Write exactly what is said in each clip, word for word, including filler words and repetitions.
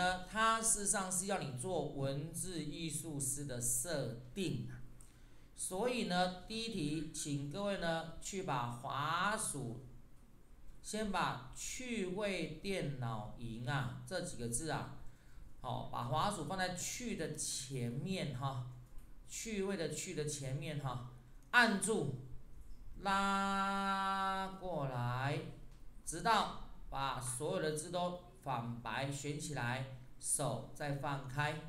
呢，它事实上是要你做文字艺术师的设定。所以呢，第一题，请各位呢去把滑鼠，先把趣味电脑营啊这几个字啊，好，把滑鼠放在去的前面哈，趣味的去的前面哈，按住，拉过来，直到把所有的字都反白选起来，手再放开。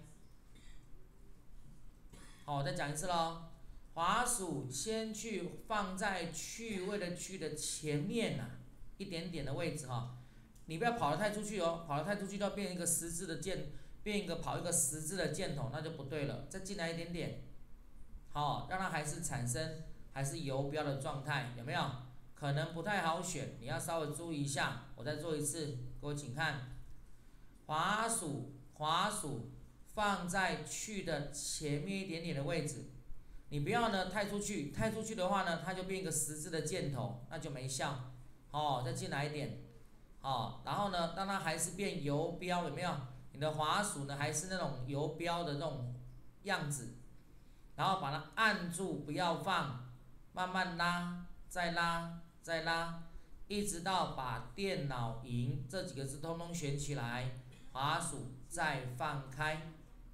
好，我再讲一次喽。滑鼠先去放在趣味的去的前面呐、啊，一点点的位置哈。你不要跑得太出去哦，跑得太出去都要变一个十字的箭，变一个跑一个十字的箭头，那就不对了。再进来一点点，好，让它还是产生还是游标的状态，有没有？可能不太好选，你要稍微注意一下。我再做一次，各位请看，滑鼠滑鼠放在去的前面一点点的位置。你不要呢太出去，太出去的话呢，它就变一个十字的箭头，那就没效。哦，再进来一点，哦，然后呢，让它还是变游标，有没有？你的滑鼠呢还是那种游标的那种样子，然后把它按住，不要放，慢慢拉，再拉，再拉，一直到把电脑营这几个字通通选起来，滑鼠再放开。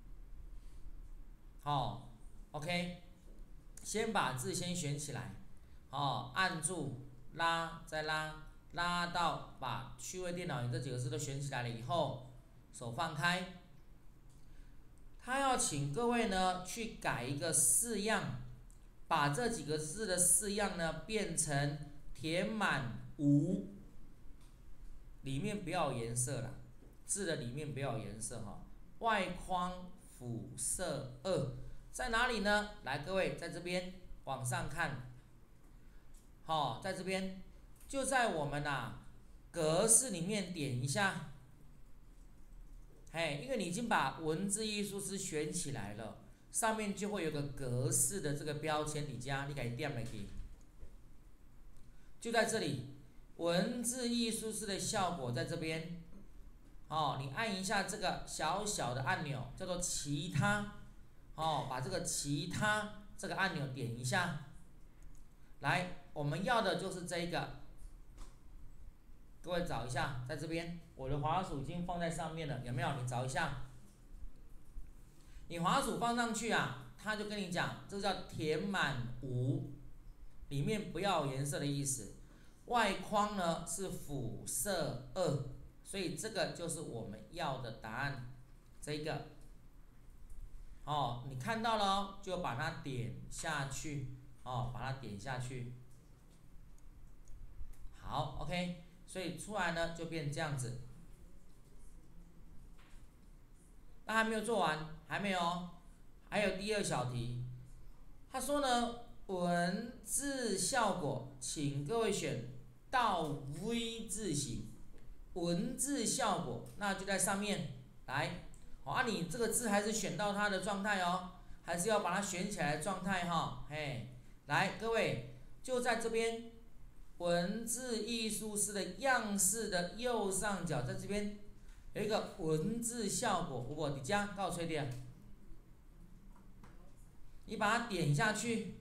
好 ，OK。先把字先选起来，哦，按住拉，再拉，拉到把趣味电脑营这几个字都选起来了以后，手放开。他要请各位呢去改一个式样，把这几个字的式样呢变成填满无，里面不要有颜色了，字的里面不要有颜色哈。外框辅色二在哪里呢？来，各位在这边。往上看，好、哦，在这边就在我们啊格式里面点一下，嘿，因为你已经把文字艺术师选起来了，上面就会有个格式的这个标签，你加，你可以点下去，就在这里，文字艺术师的效果在这边，哦，你按一下这个小小的按钮，叫做其他，哦，把这个其他。这个按钮点一下，来，我们要的就是这个。各位找一下，在这边，我的滑鼠已经放在上面了，有没有？你找一下。你滑鼠放上去啊，它就跟你讲，这叫填满无，里面不要有颜色的意思。外框呢是辅色二，所以这个就是我们要的答案，这个。哦，你看到了哦，就把它点下去，哦，把它点下去。好 ，OK， 所以出来呢就变这样子。那还没有做完，还没有，还有第二小题。他说呢，文字效果，请各位选到 V 字形，文字效果，那就在上面来。好啊，你这个字还是选到它的状态哦，还是要把它选起来的状态哈，嘿，来各位就在这边，文字艺术师的样式的右上角，在这边有一个文字效果，我的家告诉你啊，你把它点下去，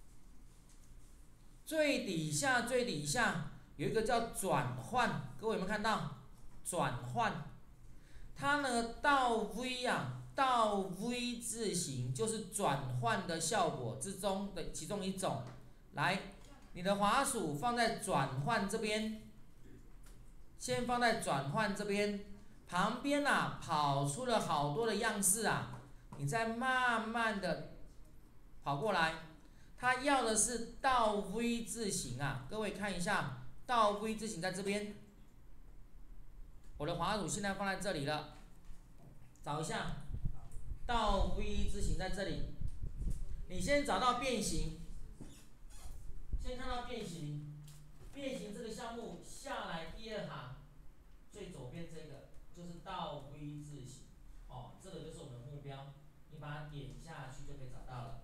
最底下最底下有一个叫转换，各位有没有看到？转换。它呢到 V 啊，到 V 字形就是转换的效果之中的其中一种。来，你的滑鼠放在转换这边，先放在转换这边，旁边啊跑出了好多的样式啊，你再慢慢的跑过来。它要的是倒 V 字形啊，各位看一下，倒 V 字形在这边。我的滑鼠现在放在这里了，找一下，倒 V 字形在这里。你先找到变形，先看到变形，变形这个项目下来第二行，最左边这个就是倒 V 字形，哦，这个就是我们的目标，你把它点下去就可以找到了。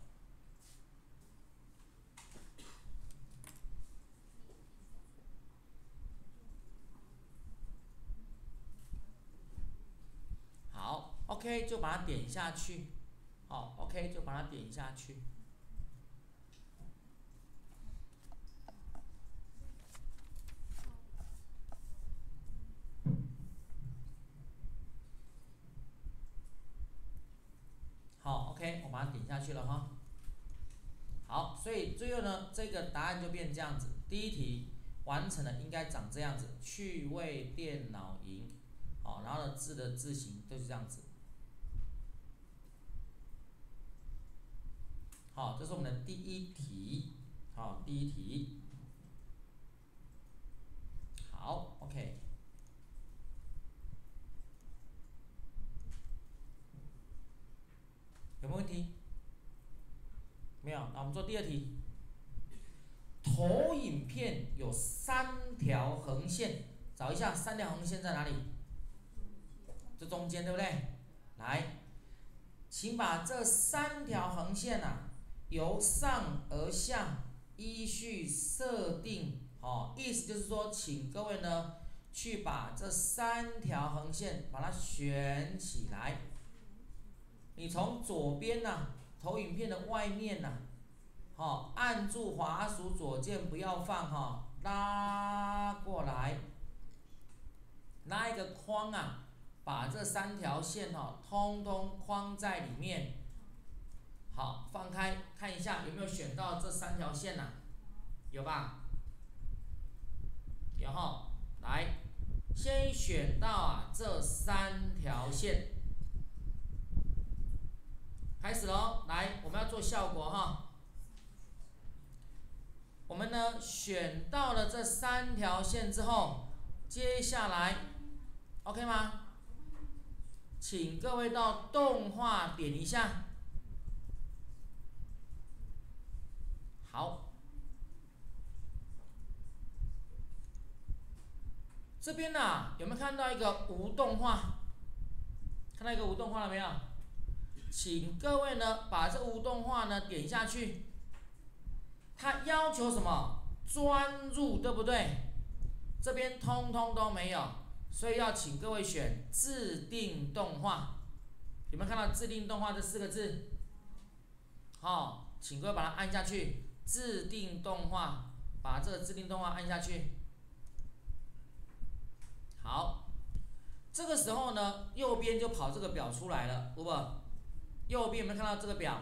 OK 就把它点下去，好 OK 就把它点下去。好 OK 我把它点下去了哈。好，所以最后呢，这个答案就变这样子。第一题完成了，应该长这样子，趣味电脑营，好，然后呢字的字形都是这样子。好，这是我们的第一题，好，第一题。好 ，OK。有没有问题？没有，那我们做第二题。投影片有三条横线，找一下三条横线在哪里？这中间对不对？来，请把这三条横线啊，由上而下依序设定。哦，意思就是说，请各位呢去把这三条横线把它选起来。你从左边呐、啊，投影片的外面呐、啊。好，按住滑鼠左键不要放哈，拉过来，拉一个框啊，把这三条线哈，通通框在里面。好，放开看一下有没有选到这三条线呐、啊？有吧？有哈，来，先选到啊这三条线，开始喽，来，我们要做效果哈。我们呢选到了这三条线之后，接下来 OK 吗？请各位到动画点一下。好，这边呢、啊、有没有看到一个无动画？看到一个无动画了没有？请各位呢把这无动画呢点下去。它要求什么？专入，对不对？这边通通都没有，所以要请各位选自定动画。有没有看到自定动画这四个字？好、哦，请各位把它按下去。自定动画，把这个自定动画按下去。好，这个时候呢，右边就跑这个表出来了，对不？右边有没有看到这个表？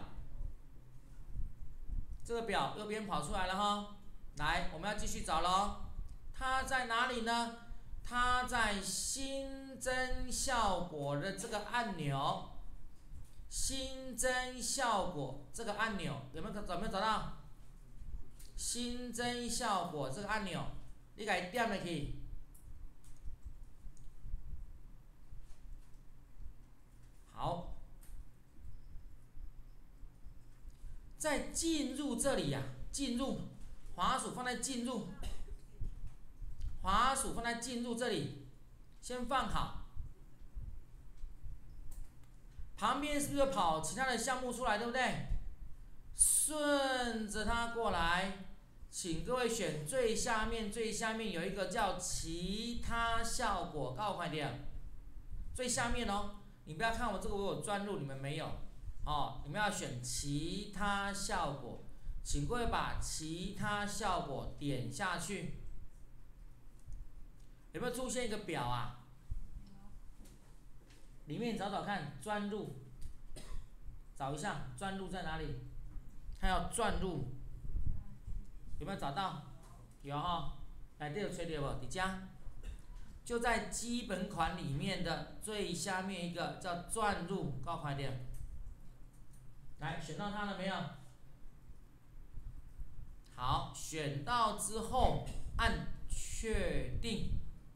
这个表右边跑出来了哈。来，我们要继续找喽。它在哪里呢？它在新增效果的这个按钮。新增效果这个按钮有没有找？有没有找到？新增效果这个按钮，你给它点下去。好，再进入这里呀、啊，进入，滑鼠放在进入，滑鼠放在进入这里，先放好。旁边是不是跑其他的项目出来，对不对？顺着它过来，请各位选最下面，最下面有一个叫其他效果，告诉快点，最下面哦，你不要看我这个我有专录，你们没有，哦，你们要选其他效果，请各位把其他效果点下去，有没有出现一个表啊？里面找找看，专录，找一下专录在哪里？它要转入，有没有找到？有哈、哦，来这个吹点不？底加，就在基本款里面的最下面一个叫转入，告快点。来，选到它了没有？好，选到之后按确定。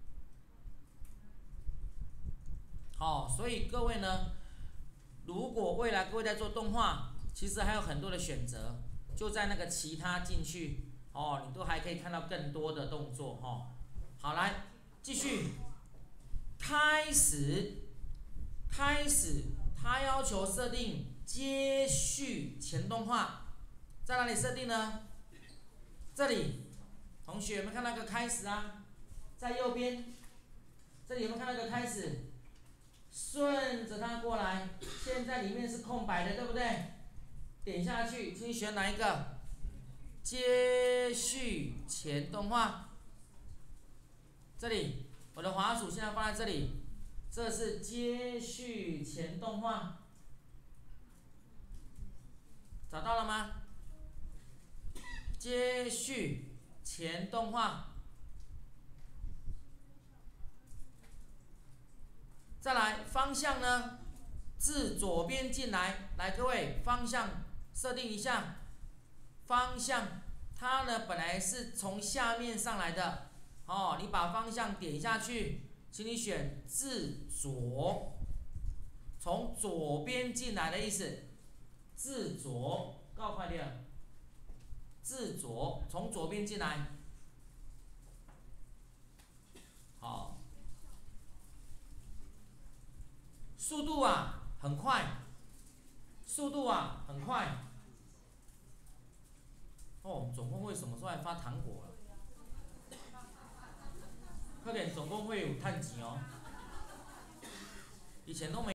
好、哦，所以各位呢，如果未来各位在做动画，其实还有很多的选择，就在那个其他进去哦，你都还可以看到更多的动作哈、哦。好，来继续，开始，开始，它要求设定接续前动画，在哪里设定呢？这里，同学有没有看到个开始啊？在右边，这里有没有看到个开始？ 顺着它过来。现在里面是空白的，对不对？点下去，请选哪一个？接续前动画。这里，我的滑鼠现在放在这里，这是接续前动画。找到了吗？接续前动画。再来方向呢？自左边进来，来各位，方向设定一下。方向它呢本来是从下面上来的，哦，你把方向点下去，请你选自左，从左边进来的意思。自左，告快点。自左，从左边进来。好。速度啊，很快。速度啊，很快。哦，总共会什么时候来发糖果了？快点，总共会有探级哦。以前都没。